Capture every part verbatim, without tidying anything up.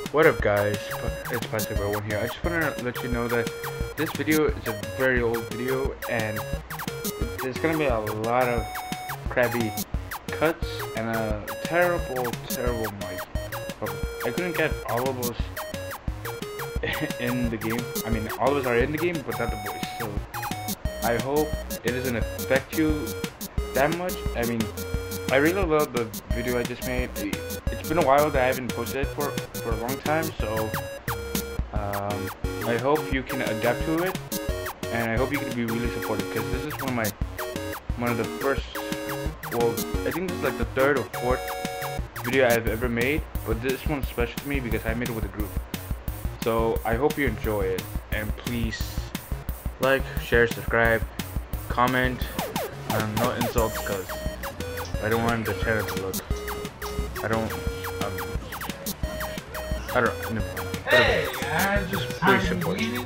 What up guys, it's Plastic One here. I just want to let you know that this video is a very old video and there's going to be a lot of crappy cuts and a terrible, terrible mic. I couldn't get all of those in the game. I mean, all of us are in the game, but not the voice. So I hope it doesn't affect you that much. I mean, I really love the video I just made. It's been a while that I haven't posted it for, for a long time, so um, I hope you can adapt to it, and I hope you can be really supportive, because this is one of my, one of the first, well, I think this is like the third or fourth video I've ever made, but this one's special to me because I made it with a group. So I hope you enjoy it, and please like, share, subscribe, comment, and no insults, because I don't want the channel to look, I don't, um, I don't, no, hey, I just please support me.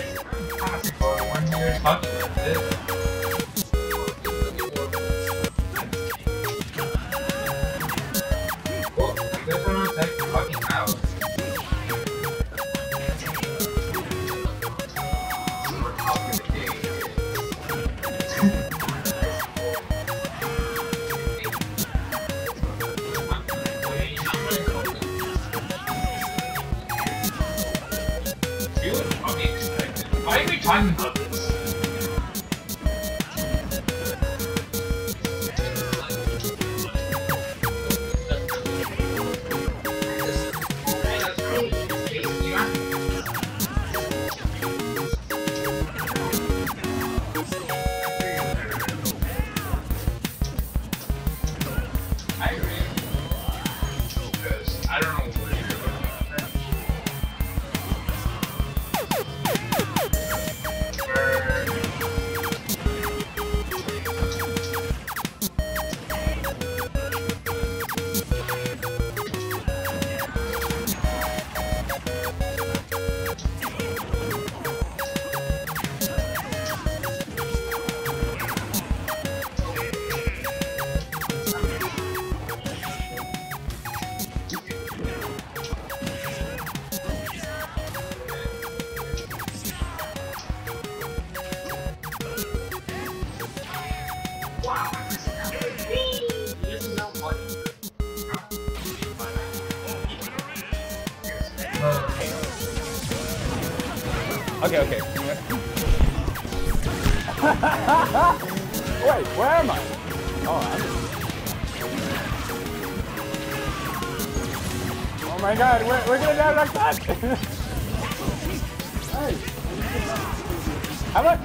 Why are we talking about this? I agree. Because I don't know what you're doing. Okay, okay. Wait, where am I? Oh, I'm... Oh my god, we're, we're gonna die like that! Hey! How much?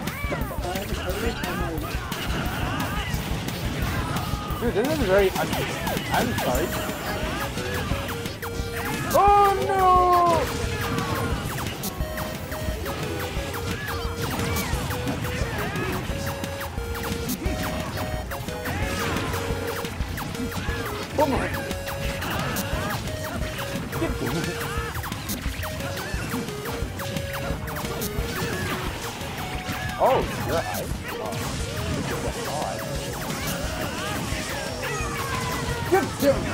Dude, this is very un... I'm sorry. Oh no! Oh my! Oh, you're high? Oh, Get down!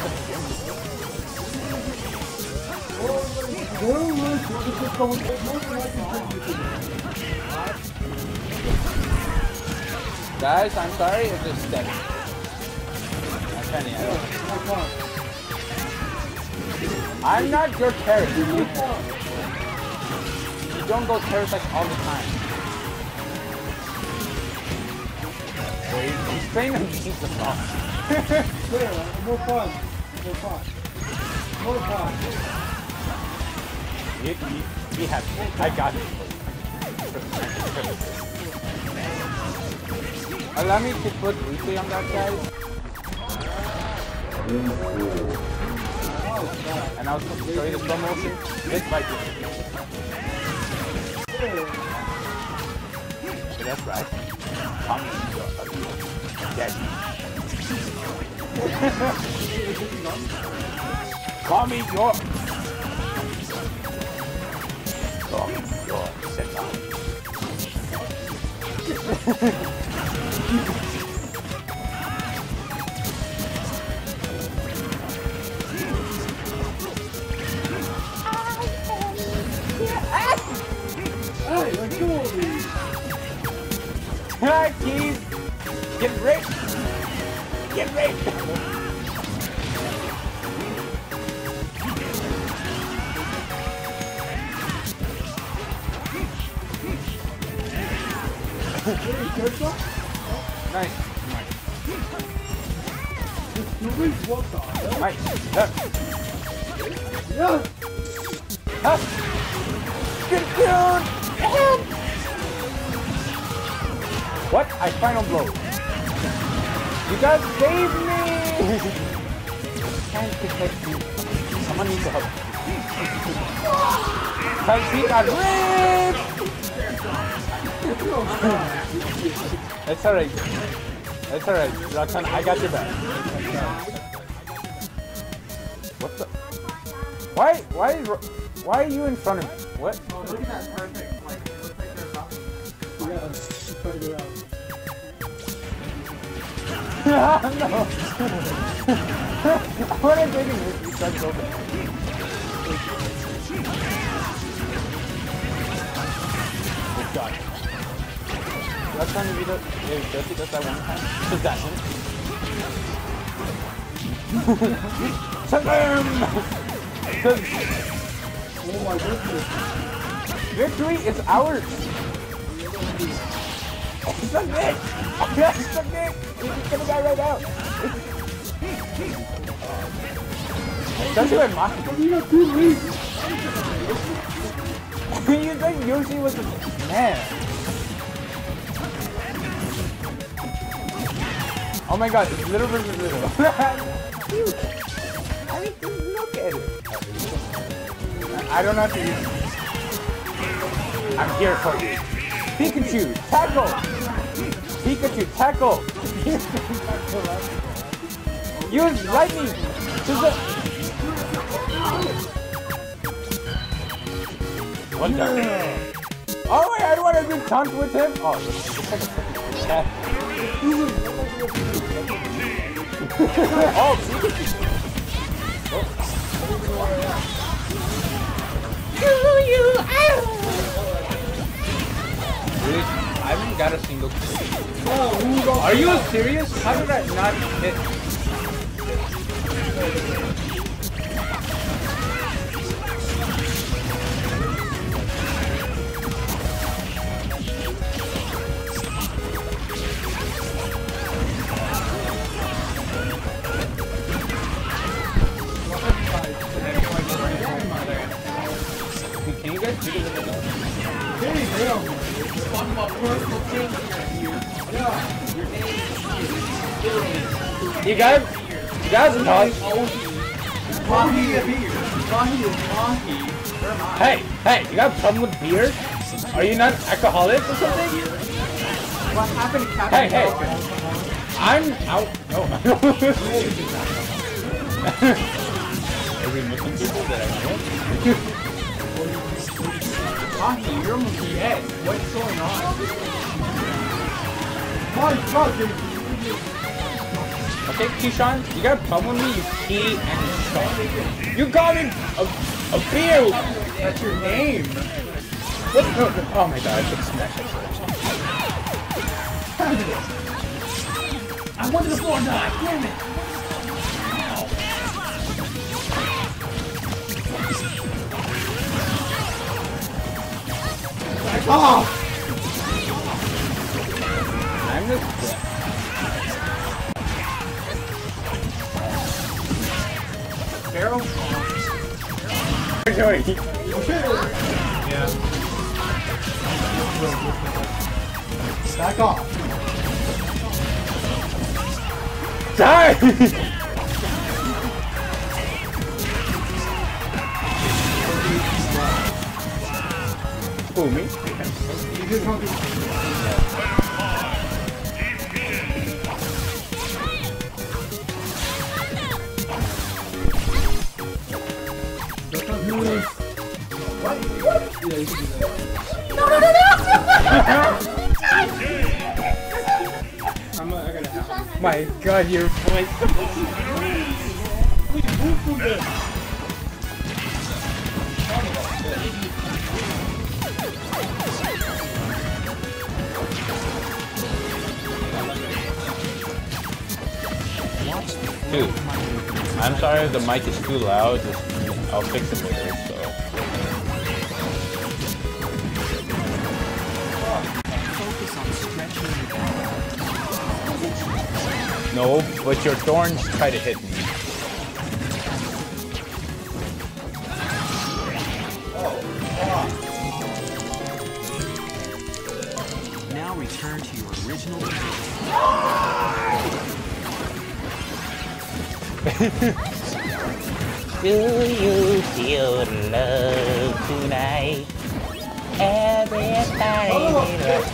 Guys, I'm sorry if this is dead. Penny, I don't. I'm not your character. You, you don't go terrorist all the time. Wait, he's playing against the song. No fun. No fun. No fun. You, you, we have. I got it. Allow me to put briefly on that, guys. And I was supposed to show you the slow motion. This might be. So that's right. Tommy, you're dead. Tommy, you're. Tommy, you're set down. Keys! Get raped! Get raped! Nice. What the hell? Nice. Look. Yeah. Huh? Get down! Help! What? I final blow. You guys save me! Can't protect me. Someone needs to help. Cause he got ripped! It's alright. It's alright. Roxanne, I got your back. What the? Why? Why? Why are you in front of me? What? Oh, look at that perfect. Like, it looks like there's nothing. Yeah, let's try to go out. No! I want to take it with you. Try to open it. Oh god. Last time you did it, does he does that one time? Possession. Slam! Oh my goodness. Victory is ours! Suck dick! Suck dick! He's just gonna die right out! Don't you admire? You got two leads. You think Yoshi was a man? Oh my god, it's little versus little. Cute! I mean, just look at it. I don't have to use it. I'm here for you. Pikachu, tackle! Pikachu, tackle! Use lightning! To the... One time. Oh wait, I don't want to do taunt with him. Oh, it's like a fucking cat. Oh, Pikachu! Dude, I haven't got a single kill. Are you serious? How did I not hit? Can you guys do this? Hey, hell. Talking about personal things here. Yeah. Your name is You guys, you guys know. Mahi is beer. Mahi is Mahi. Hey, hey, you got a problem with beer? Are you not alcoholic or something? What happened to Captain Hey, hey. Falcon? I'm out. No. Every Muslim people that I know. Mahi, you're almost dead. What's going on? My fucking. Okay, Keyshawn, you got a problem with me? You pee and Sean. You call me a, a beer. That's your name. What? No, no. Oh my god, I should smash that first. I wanted the floor die. Damn it. Oh! I'm just dead. Barrel. Joey. Yeah. Back off. Die! Who, me? You just want to. What? What? Yeah, you can do that. No, no, no, no! I'm not, I gotta have. My god, your voice. We moved from this. Dude, I'm sorry if the mic is too loud. Just, I'll fix it later. So. Focus on stretching your back. No, but your thorns try to hit me. Now return to your original position. Do you feel love tonight? Everybody loves.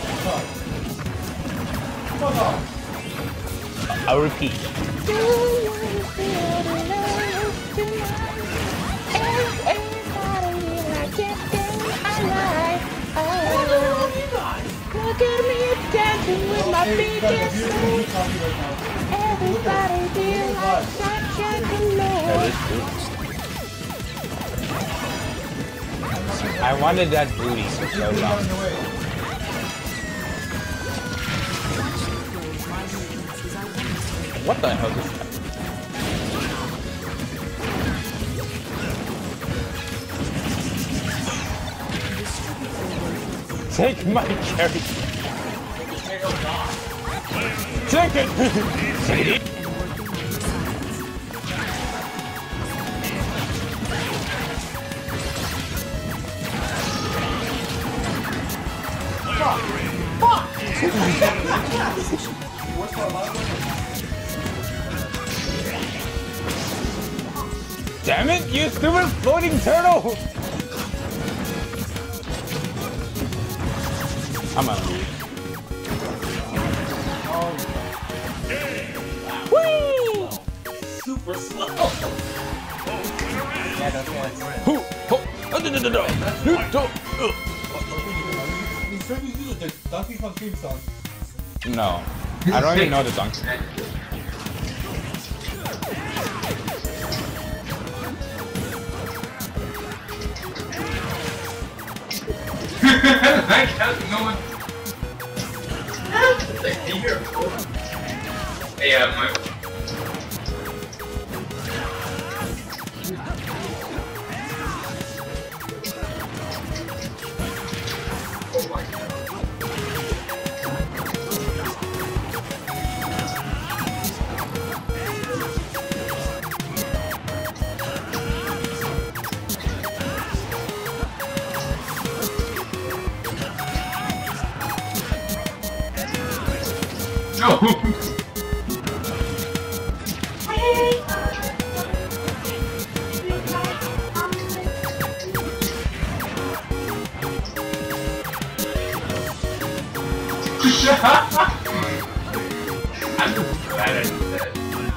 I'll repeat. Do you feel love tonight? Everybody like it alive. Oh, look at me dancing with my biggest move. Everybody feel like such a glow. I wanted that booty for so long. What the hell is that? Take my carry. Take it! Take it! Damn it, you stupid floating turtle! I'm gonna leave. Whee! Super slow. Yeah, that's why. Who? Ho! Oh, no, no, no, no! No, don't- He's trying to do the Donkey Kong theme song. No, I don't even know the song. Like how no one. Hey, uh, my. Oh my god. No! I'm glad I did that.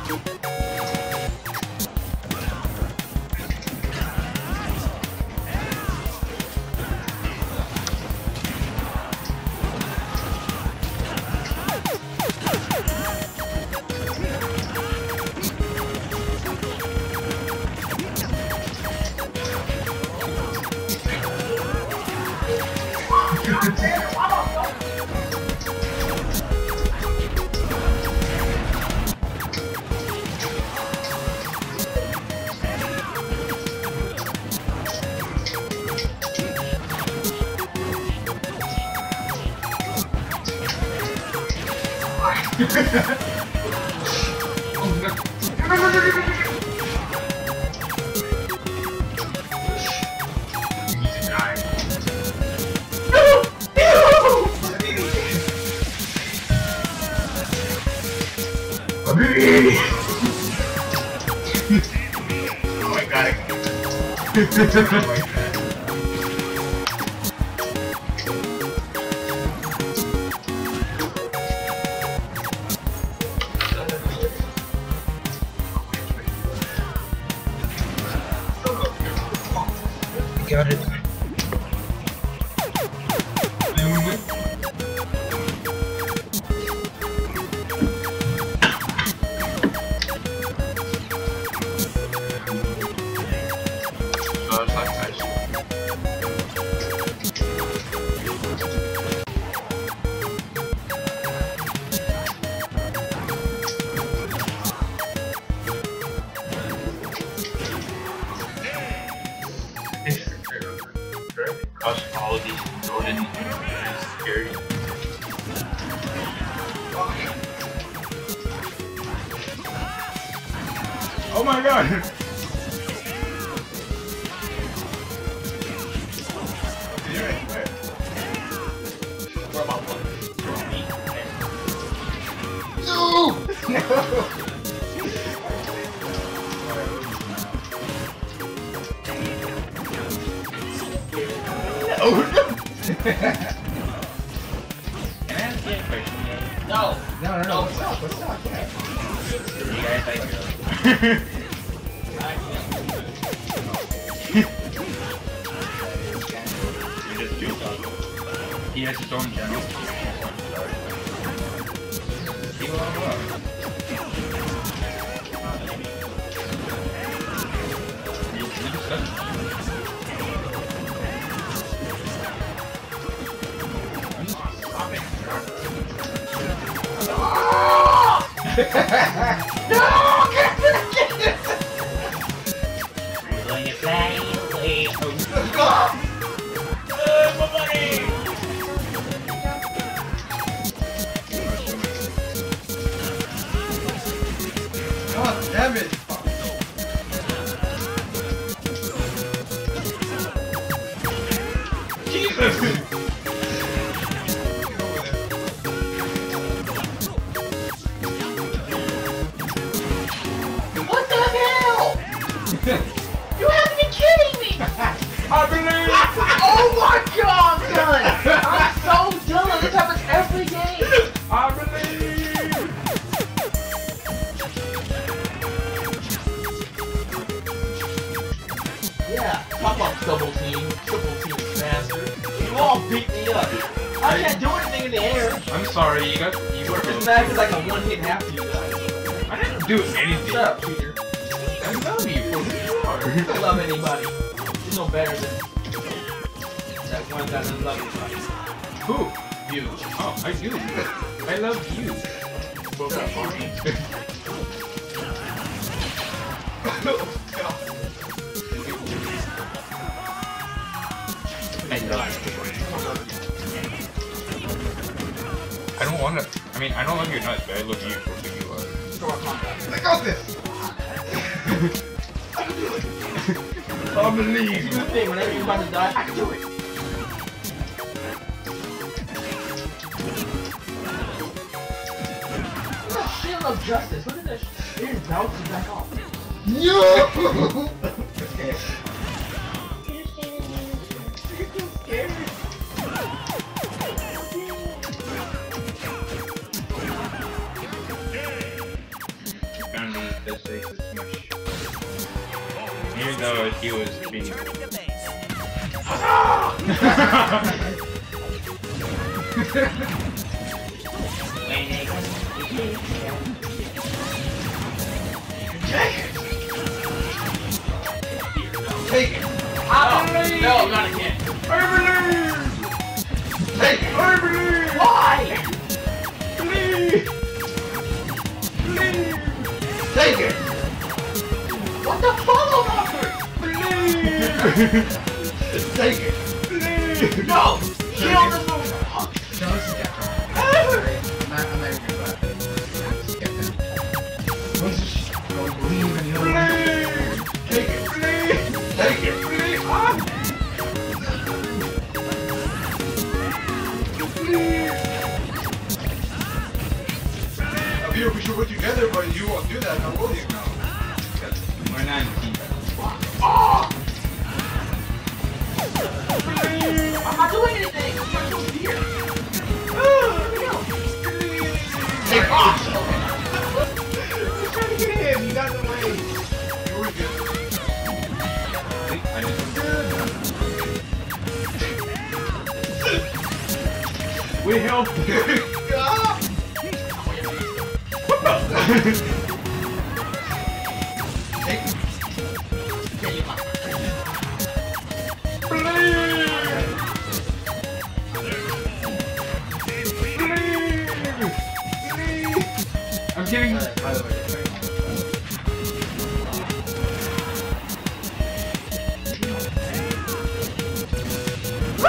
Oh no. No, no, no, no, no, no. You need to die. No! No! Oh my god. Oh my god. Got it. Oh, it's like nice. watch all of these Jordan it's scary. Oh my god! What about one? No! Oh no! No! No, no, no. What's up? What's up? Yeah. You guys like We just do something. He has his own channel. He will have No! We're going to fly away. Let's go! Uh, my money! God damn it! Jesus! What the hell? You have to be kidding me! I believe! Oh my god, son! I'm so done. This happens every game. I believe! Yeah, talk about double team, triple team master. You all beat me up. I can't do anything in the air. I'm sorry, you got you were This match is like a one hit half to you guys. I didn't do anything. Shut up, cheater. I love you for who you are. I don't love anybody. You're no better than that one guy that loves anybody. Who? You. Oh, I do. I love you. Shut up, Barney. I love you. I don't wanna. I mean, I don't love your nuts, but I love you for who you are. I got this! I believe. It's a good thing. Whenever you're about to die, I can do it. Look at that shield of justice. Look at that. It just bounces back off. No! Apparently, this face is smush. Even though he was being. Take it! I believe. No, not again. I believe! Take it! I believe! Why? Believe! Believe! Take it! What the follow offer? Believe! Take it! Believe! No. Shield the move. No, this is Captain. I'm not, I'm not even gonna lie. This is Captain. Let's just go leave and he'll Believe! take it! Believe! Take it! Believe! Ah! I feel we should work together, but you won't do that. How will you now? We're not in team. I'm not doing anything. I'm trying to go here. Take off! You're trying to get him! You got in the way! You were good. I just. We help you! Ah! Take it. I'm kidding. By the way, Ah!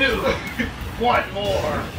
two, one more.